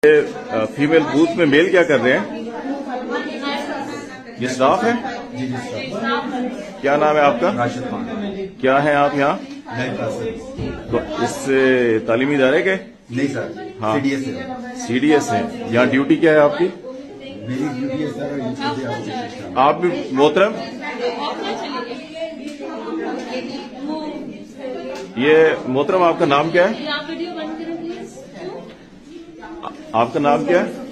Female booth में mail क्या कर रहे हैं? ये स्टाफ है? जी सर। क्या नाम है आपका? राशिद खान। क्या है आप यहाँ? तो इससे तालीमी इदारे के? नहीं सर, हाँ। सीडीएस है। सीडीएस है। यहाँ ड्यूटी क्या है आपकी? मेरी ड्यूटी है सर। आप भी मोहतरम, ये मोहतरम आपका नाम क्या है? आपका नाम क्या है?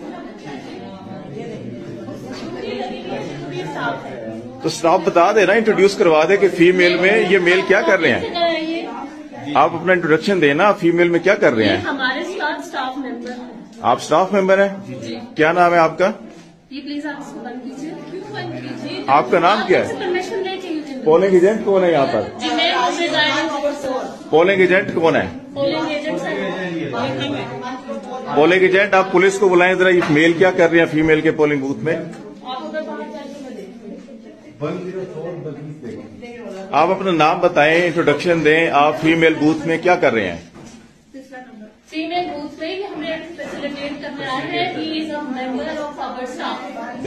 तो स्टाफ बता दे ना, इंट्रोड्यूस करवा दे कि फीमेल में ये मेल क्या कर रहे हैं। आप अपना इंट्रोडक्शन देना, फीमेल में क्या कर रहे हैं? हमारे स्टाफ मेंबर हैं। आप स्टाफ मेंबर हैं? क्या नाम है आपका? ये प्लीज आप इसको बंद कीजिए। क्यों बंद कीजिए? आपका नाम क्या है? परमिशन लेके पोलिंग एजेंट कौन है यहाँ पर? पोलिंग एजेंट कौन है? पोलिंग एजेंट पोलिंग एजेंट, आप पुलिस को बुलाएं जरा, ये मेल क्या कर रहे हैं फीमेल के पोलिंग बूथ में? आप अपना नाम बताएं, इंट्रोडक्शन दें, आप फीमेल बूथ में क्या कर रहे हैं? फीमेल बूथ में हमें फैसिलिटेट करने आए हैं। He is a member of our staff.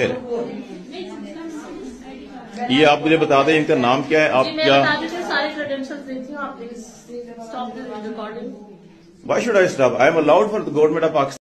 ये आप मुझे बता दें इनका नाम क्या है? आप मैं क्या बता देती हूँ, सारे क्रेडेंशियल्स देती हूँ। आप please stop the recording. Why should I stop? I am allowed for the government of Pakistan.